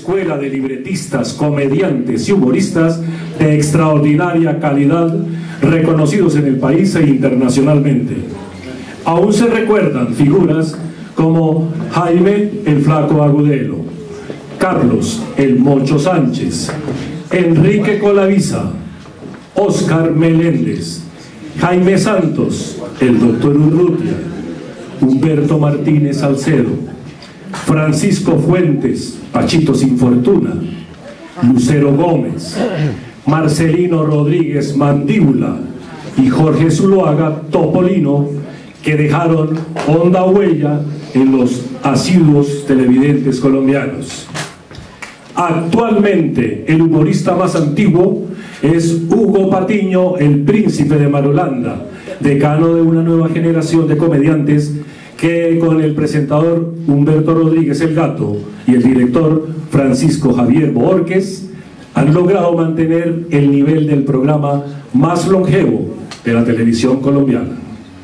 escuela de libretistas, comediantes y humoristas de extraordinaria calidad, reconocidos en el país e internacionalmente. Aún se recuerdan figuras como Jaime el Flaco Agudelo, Carlos el Mocho Sánchez, Enrique Colavisa, Óscar Meléndez, Jaime Santos, el Doctor Urrutia, Humberto Martínez Salcedo, Francisco Fuentes, Pachito Sin Fortuna, Lucero Gómez, Marcelino Rodríguez Mandíbula y Jorge Zuloaga Topolino, que dejaron honda huella en los asiduos televidentes colombianos. Actualmente el humorista más antiguo es Hugo Patiño, el Príncipe de Marulanda, decano de una nueva generación de comediantes que con el presentador Humberto Rodríguez el Gato y el director Francisco Javier Bohórquez han logrado mantener el nivel del programa más longevo de la televisión colombiana.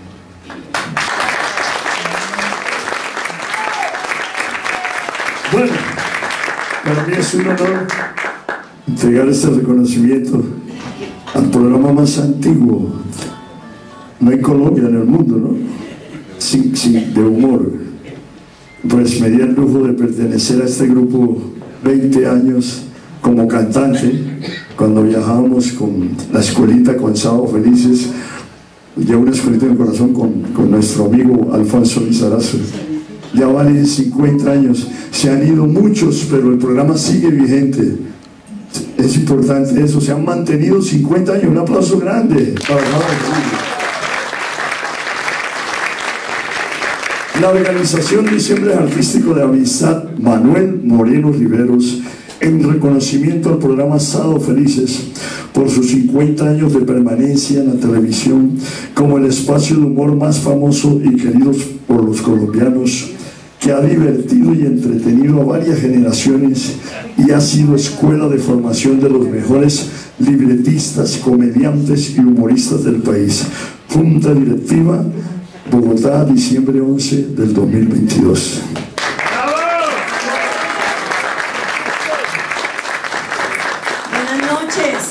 Bueno, para mí es un honor entregar este reconocimiento al programa más antiguo, no en Colombia, en el mundo, ¿no? De humor. Pues me di el lujo de pertenecer a este grupo 20 años como cantante, cuando viajábamos con la escuelita, con Sábado Felices. Llevo una escuelita en el corazón con nuestro amigo Alfonso Lizarazo. Ya valen 50 años, se han ido muchos, pero el programa sigue vigente. Es importante eso, se han mantenido 50 años. Un aplauso grande para cada uno. La organización Diciembre Artístico de Amistad Manuel Moreno Riveros, en reconocimiento al programa Sábado Felices por sus 50 años de permanencia en la televisión como el espacio de humor más famoso y querido por los colombianos, que ha divertido y entretenido a varias generaciones y ha sido escuela de formación de los mejores libretistas, comediantes y humoristas del país. Junta Directiva, Bogotá, diciembre 11 del 2022. Buenas noches.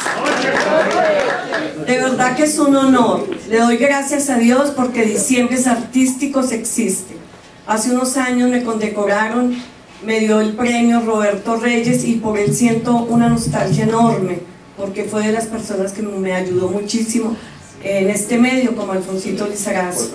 De verdad que es un honor. Le doy gracias a Dios porque Diciembres Artísticos existe. Hace unos años me condecoraron, me dio el premio Roberto Reyes y por él siento una nostalgia enorme porque fue de las personas que me ayudó muchísimo en este medio, como Alfonsito Lizarazo.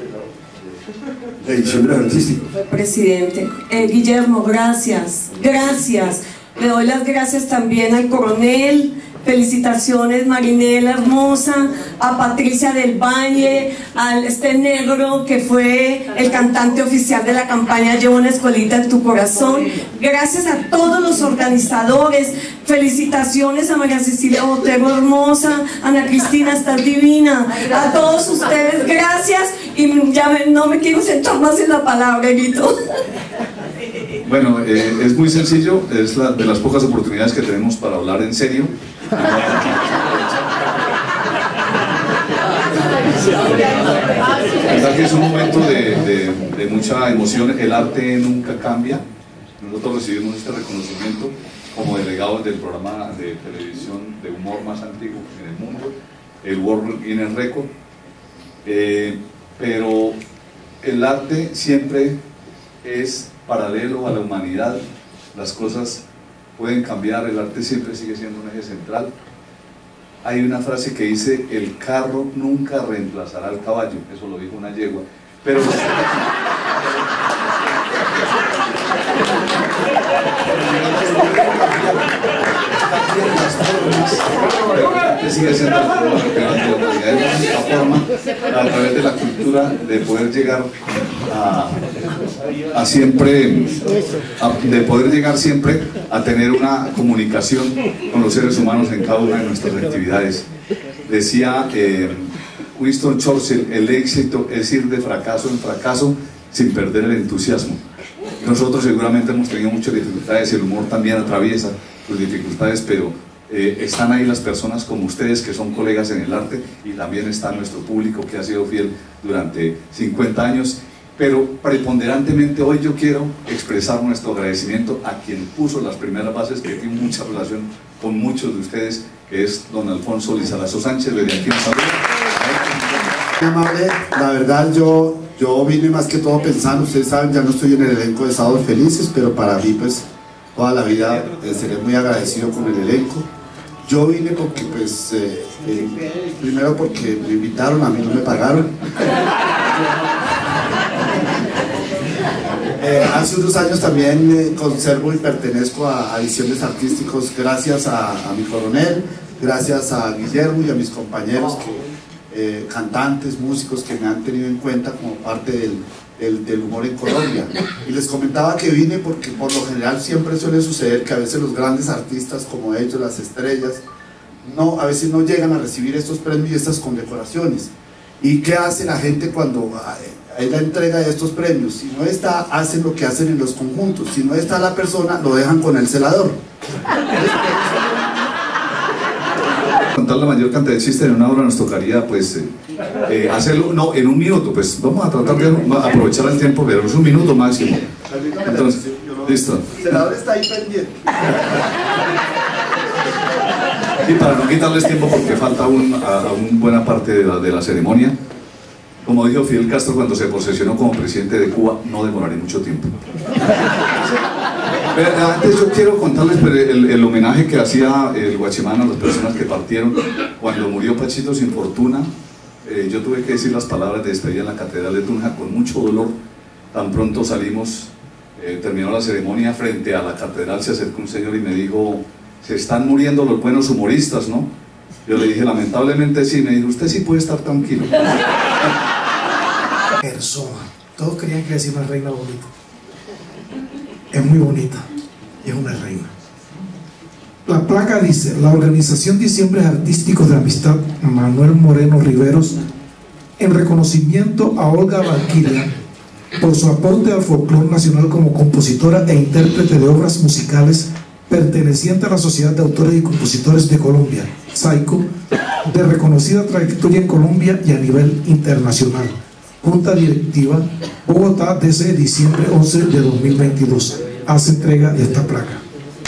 Fue presidente. Guillermo, gracias, gracias. Le doy las gracias también al coronel. Felicitaciones, Marinela hermosa, a Patricia del Valle, a este negro que fue el cantante oficial de la campaña Llevo una escuelita en tu corazón. Gracias a todos los organizadores. Felicitaciones a María Cecilia Botero hermosa, Ana Cristina, estás divina. A todos ustedes, gracias. Y ya no me quiero centrar más en la palabra, Guito. Bueno, es muy sencillo, es de las pocas oportunidades que tenemos para hablar en serio. Verdad que es un momento de mucha emoción. El arte nunca cambia. Nosotros recibimos este reconocimiento como delegados del programa de televisión de humor más antiguo en el mundo, el World Guinness Record. Pero el arte siempre es paralelo a la humanidad. Las cosas pueden cambiar, el arte siempre sigue siendo un eje central. Hay una frase que dice: el carro nunca reemplazará al caballo. Eso lo dijo una yegua. Pero sigue siendo la única forma a través de la cultura de poder llegar a siempre, de poder llegar siempre a tener una comunicación con los seres humanos en cada una de nuestras actividades. Decía Winston Churchill: el éxito es ir de fracaso en fracaso sin perder el entusiasmo. Nosotros seguramente hemos tenido muchas dificultades, el humor también atraviesa sus dificultades, pero están ahí las personas como ustedes que son colegas en el arte, y también está nuestro público que ha sido fiel durante 50 años, pero preponderantemente hoy yo quiero expresar nuestro agradecimiento a quien puso las primeras bases, que tiene mucha relación con muchos de ustedes, que es don Alfonso Lizarazo Sánchez. Desde aquí un saludo. Muy amable, la verdad yo vine más que todo pensando, ustedes saben, ya no estoy en el elenco de Sábados Felices, pero para mí pues toda la vida seré muy agradecido con el elenco. Yo vine porque pues, primero porque me invitaron, a mí no me pagaron. Hace unos años también conservo y pertenezco a Visiones Artísticos gracias a mi coronel, gracias a Guillermo y a mis compañeros, cantantes, músicos que me han tenido en cuenta como parte del humor en Colombia. Y les comentaba que vine porque por lo general siempre suele suceder que a veces los grandes artistas como ellos, las estrellas, a veces no llegan a recibir estos premios y estas condecoraciones. ¿Y qué hace la gente cuando hay la entrega de estos premios? Si no está, hacen lo que hacen en los conjuntos. Si no está la persona, lo dejan con el celador. Contar la mayor cantidad de chistes en una hora nos tocaría pues hacerlo en un minuto. Pues vamos a tratar de aprovechar el tiempo, pero es un minuto máximo. Entonces, listo. El celador está ahí pendiente. Y para no quitarles tiempo, porque falta aún buena parte de la ceremonia, como dijo Fidel Castro cuando se posesionó como presidente de Cuba, no demoraré mucho tiempo. Pero antes yo quiero contarles el homenaje que hacía el Guachimán a las personas que partieron. Cuando murió Pachito Sin Fortuna, yo tuve que decir las palabras de despedida en la Catedral de Tunja con mucho dolor. Tan pronto salimos, terminó la ceremonia, frente a la catedral se acercó un señor y me dijo: se están muriendo los buenos humoristas, ¿no? Yo le dije: lamentablemente sí. Me dijo: usted sí puede estar tranquilo. Persona. Todos querían que le decía una reina bonita. Es muy bonita y es una reina. La placa dice: la Organización Diciembres Artísticos de Amistad Manuel Moreno Riveros, en reconocimiento a Olga Valquiria por su aporte al folclore nacional como compositora e intérprete de obras musicales perteneciente a la Sociedad de Autores y Compositores de Colombia, SAICO, de reconocida trayectoria en Colombia y a nivel internacional. Junta Directiva, Bogotá, desde diciembre 11 de 2022. Hace entrega de esta placa.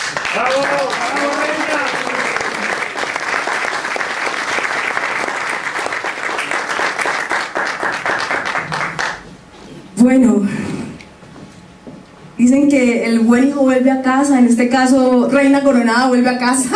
Bueno, dicen que el buen hijo vuelve a casa, en este caso Reina Coronada vuelve a casa.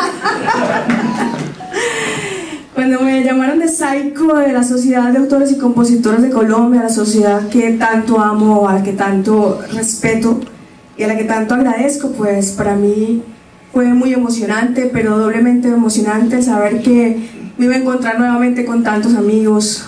Cuando me llamaron de SAICO, de la Sociedad de Autores y Compositores de Colombia, la sociedad que tanto amo, a la que tanto respeto y a la que tanto agradezco, pues para mí fue muy emocionante, pero doblemente emocionante saber que me iba a encontrar nuevamente con tantos amigos,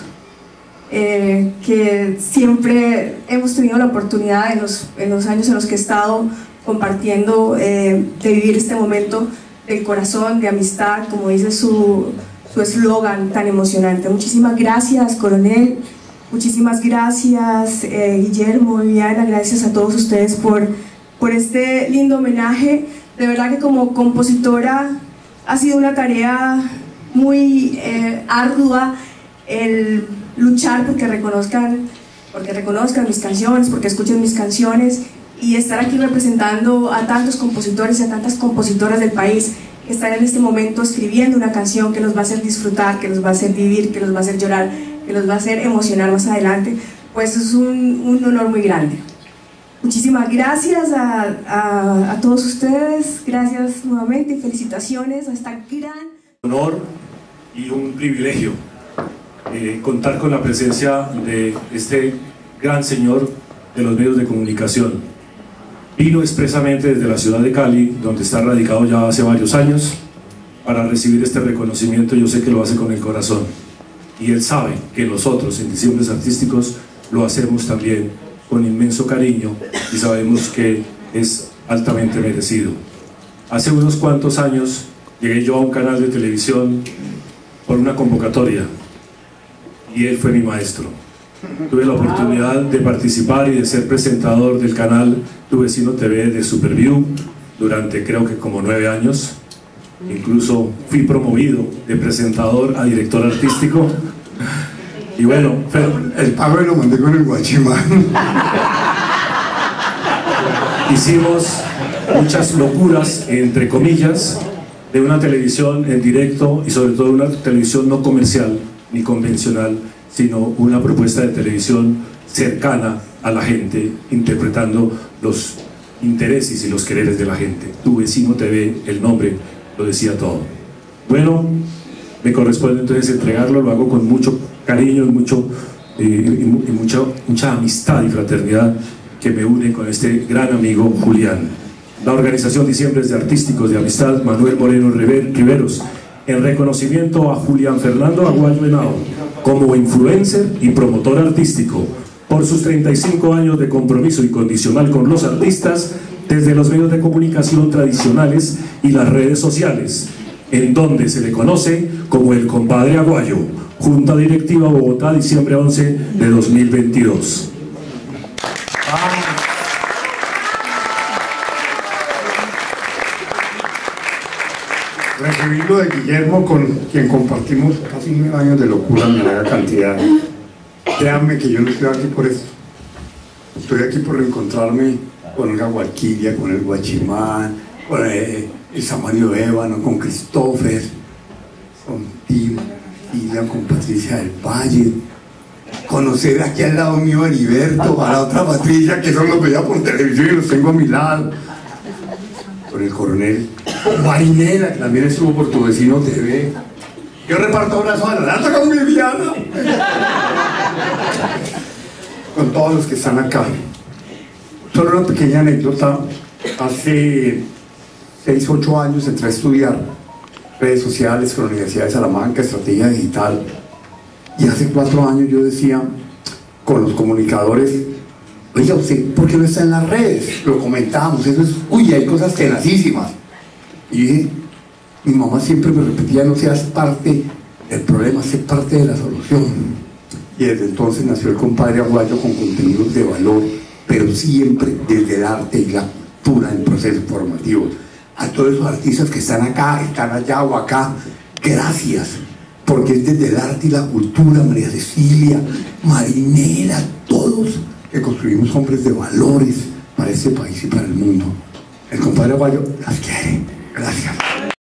que siempre hemos tenido la oportunidad en los años en los que he estado compartiendo, de vivir este momento del corazón, de amistad, como dice su eslogan tan emocionante. Muchísimas gracias, coronel, muchísimas gracias, Guillermo, Viviana, gracias a todos ustedes por este lindo homenaje. De verdad que como compositora ha sido una tarea muy ardua el luchar porque reconozcan mis canciones, porque escuchen mis canciones, y estar aquí representando a tantos compositores y a tantas compositoras del país que están en este momento escribiendo una canción que nos va a hacer disfrutar, que nos va a hacer vivir, que nos va a hacer llorar, que nos va a hacer emocionar más adelante. Pues es un honor muy grande. Muchísimas gracias a todos ustedes, gracias nuevamente y felicitaciones a esta gran... Honor y un privilegio contar con la presencia de este gran señor de los medios de comunicación. Vino expresamente desde la ciudad de Cali, donde está radicado ya hace varios años, para recibir este reconocimiento. Yo sé que lo hace con el corazón, y él sabe que nosotros en Diciembres Artísticos lo hacemos también con inmenso cariño, y sabemos que es altamente merecido. Hace unos cuantos años llegué yo a un canal de televisión por una convocatoria, y él fue mi maestro. Tuve la oportunidad de participar y de ser presentador del canal Tu Vecino TV de Superview durante creo que como 9 años. Incluso fui promovido de presentador a director artístico. Y bueno, el pago lo mandé con el guachimán. hicimos muchas locuras, entre comillas, de una televisión en directo y sobre todo una televisión no comercial ni convencional, sino una propuesta de televisión cercana a la gente, interpretando los intereses y los quereres de la gente. Tu Vecino TV, el nombre lo decía todo. Bueno, me corresponde entonces entregarlo, lo hago con mucho cariño y mucha amistad y fraternidad que me une con este gran amigo Julián. La organización Diciembres de Artísticos de Amistad Manuel Moreno Riveros, en reconocimiento a Julián Fernando Aguayo Henao como influencer y promotor artístico por sus 35 años de compromiso incondicional con los artistas desde los medios de comunicación tradicionales y las redes sociales, en donde se le conoce como el compadre Aguayo. Junta Directiva Bogotá, diciembre 11 de 2022. Recibí lo de Guillermo, con quien compartimos casi 9 años de locura en larga cantidad. Créanme que yo no estoy aquí por eso. Estoy aquí por reencontrarme con Olga Gualquiria, con el Guachimán, con el Samario Ébano, con Christopher, con Tim, con Patricia del Valle. Conocer aquí al lado mío a Heriberto, a la otra Patricia, que solo los veía por televisión y los tengo a mi lado. Con el coronel, con Marinela, que también estuvo por Tu Vecino TV. Yo reparto abrazos a la lata con Viviana. Con todos los que están acá. Solo una pequeña anécdota. Hace 6, 8 años entré a estudiar redes sociales con la Universidad de Salamanca, estrategia digital. Y hace 4 años yo decía con los comunicadores: oiga, ¿usted por qué no está en las redes? Lo comentábamos, eso es, uy, hay cosas tenacísimas. Y dije, mi mamá siempre me repetía: no seas parte del problema, sé parte de la solución. Y desde entonces nació el compadre Aguayo con contenidos de valor, pero siempre desde el arte y la cultura en procesos formativos. A todos esos artistas que están acá, están allá o acá, gracias, porque es desde el arte y la cultura, María Cecilia, Marinela, todos que construimos hombres de valores para este país y para el mundo. El compadre Aguayo las quiere. Gracias.